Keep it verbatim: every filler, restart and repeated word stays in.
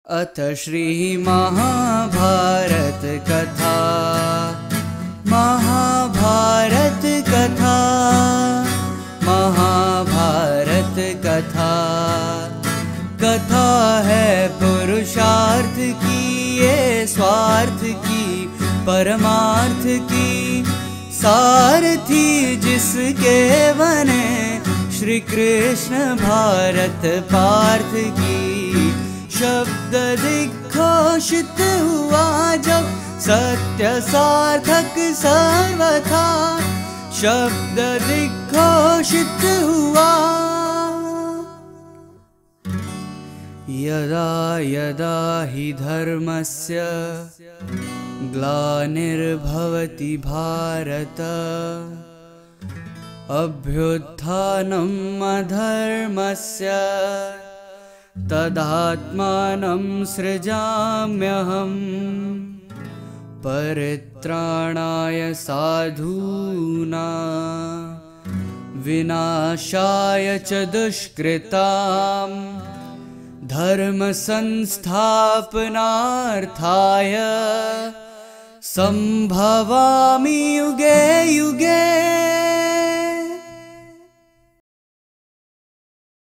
अथ श्री महाभारत कथा। महाभारत कथा महाभारत कथा कथा है पुरुषार्थ की, ये स्वार्थ की परमार्थ की। सारथी जिसके बने श्री कृष्ण भारत पार्थ की। शब्द दिग्घोषित हुआ जब सत्य सार्थक सर्वथा। शब्द दिग्घोषित हुआ यदा यदा हि धर्मस्य ग्लानिर्भवति भारत। अभ्युत्थानम् अधर्मस्य तदात्मानं सृजाम्यहम्। परित्राणाय साधूनां विनाशाय च दुष्कृतां। धर्म संस्थापनार्थाय संभवामि युगे युगे।